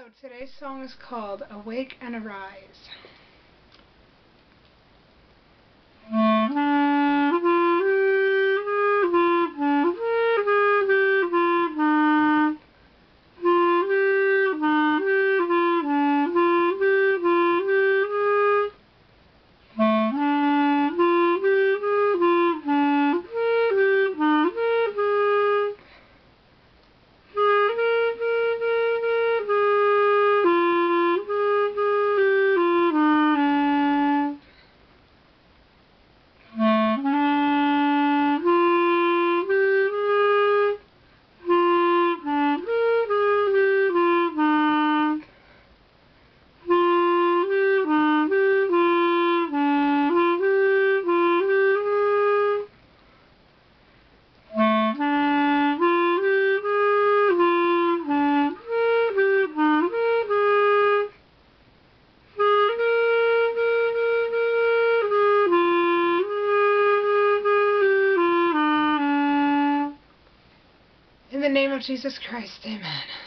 So today's song is called Awake and Arise. In the name of Jesus Christ, amen.